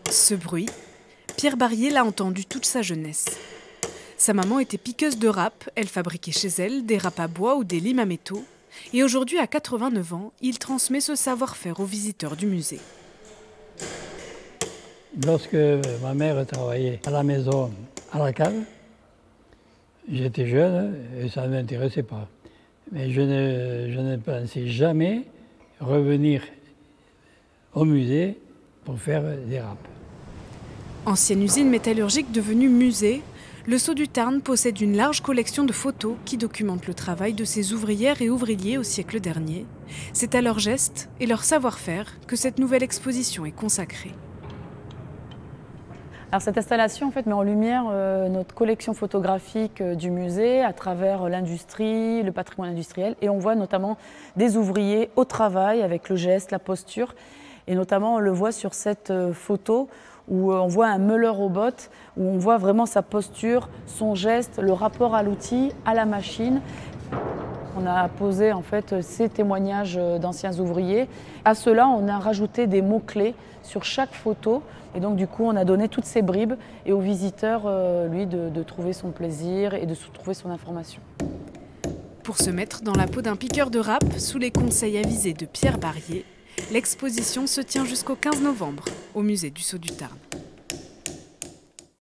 Ce bruit, Pierre Barrier l'a entendu toute sa jeunesse. Sa maman était piqueuse de râpes, elle fabriquait chez elle des râpes à bois ou des limes à métaux. Et aujourd'hui, à 89 ans, il transmet ce savoir-faire aux visiteurs du musée. Lorsque ma mère travaillait à la maison, à la cave, j'étais jeune et ça ne m'intéressait pas. Mais je ne pensais jamais revenir au musée pour faire des râpes. Ancienne usine métallurgique devenue musée, le Sceau du Tarn possède une large collection de photos qui documentent le travail de ses ouvrières et ouvriers au siècle dernier. C'est à leurs gestes et leur savoir-faire que cette nouvelle exposition est consacrée. Alors cette installation en fait, met en lumière notre collection photographique du musée à travers l'industrie, le patrimoine industriel, et on voit notamment des ouvriers au travail avec le geste, la posture, et notamment on le voit sur cette photo où on voit un meuler au bottes, où on voit vraiment sa posture, son geste, le rapport à l'outil, à la machine. On a posé en fait ces témoignages d'anciens ouvriers. À cela, on a rajouté des mots-clés sur chaque photo. Et donc du coup, on a donné toutes ces bribes et au visiteur, lui, de trouver son plaisir et de trouver son information. Pour se mettre dans la peau d'un piqueur de râpes, sous les conseils avisés de Pierre Barrier, l'exposition se tient jusqu'au 15 novembre au musée du Sceau du Tarn.